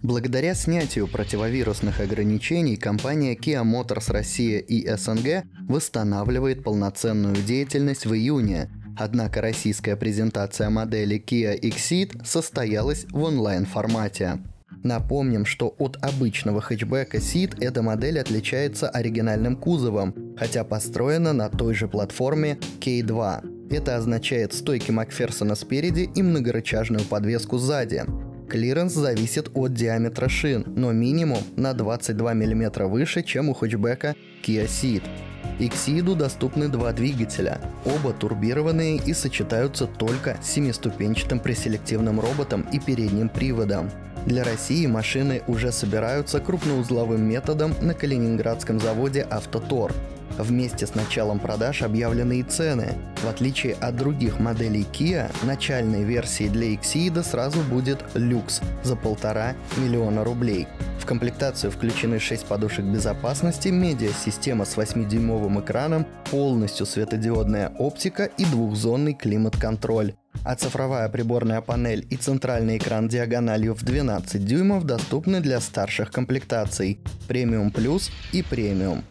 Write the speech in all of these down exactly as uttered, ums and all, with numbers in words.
Благодаря снятию противовирусных ограничений компания Kia Motors Россия и СНГ восстанавливает полноценную деятельность в июне. Однако российская презентация модели Kia Exeed состоялась в онлайн-формате. Напомним, что от обычного хэтчбека Ceed эта модель отличается оригинальным кузовом, хотя построена на той же платформе кей два. Это означает стойки Макферсона спереди и многорычажную подвеску сзади. Клиренс зависит от диаметра шин, но минимум на двадцать два миллиметра выше, чем у хэтчбека Kia Ceed. Exeed доступны два двигателя, оба турбированные и сочетаются только с семиступенчатым преселективным роботом и передним приводом. Для России машины уже собираются крупноузловым методом на калининградском заводе «Автотор». Вместе с началом продаж объявлены и цены. В отличие от других моделей Kia, начальной версией для Exeed сразу будет люкс за полтора миллиона рублей. В комплектацию включены шесть подушек безопасности, медиасистема с восьмидюймовым экраном, полностью светодиодная оптика и двухзонный климат-контроль. А цифровая приборная панель и центральный экран диагональю в двенадцать дюймов доступны для старших комплектаций премиум плюс и премиум.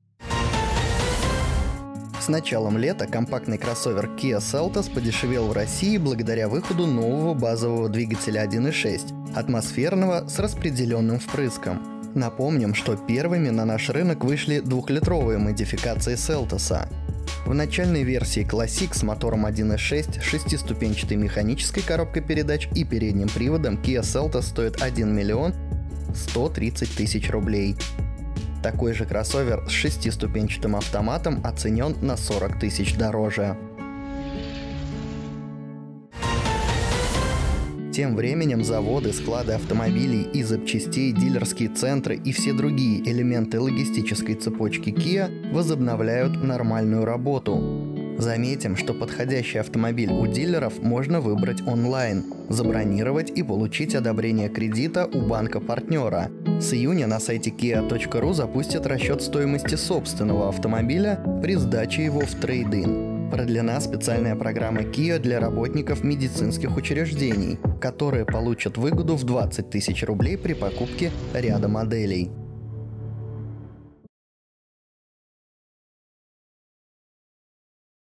С началом лета компактный кроссовер Kia Seltos подешевел в России благодаря выходу нового базового двигателя один и шесть, атмосферного с распределенным впрыском. Напомним, что первыми на наш рынок вышли двухлитровые модификации Seltos. В начальной версии Classic с мотором один и шесть, шестиступенчатой механической коробкой передач и передним приводом Kia Seltos стоит один миллион сто тридцать тысяч рублей. Такой же кроссовер с шестиступенчатым автоматом оценен на сорок тысяч дороже. Тем временем заводы, склады автомобилей и запчастей, дилерские центры и все другие элементы логистической цепочки Kia возобновляют нормальную работу. Заметим, что подходящий автомобиль у дилеров можно выбрать онлайн, забронировать и получить одобрение кредита у банка-партнера. С июня на сайте kia точка ру запустят расчет стоимости собственного автомобиля при сдаче его в трейд-ин. Продлена специальная программа Kia для работников медицинских учреждений, которые получат выгоду в двадцать тысяч рублей при покупке ряда моделей.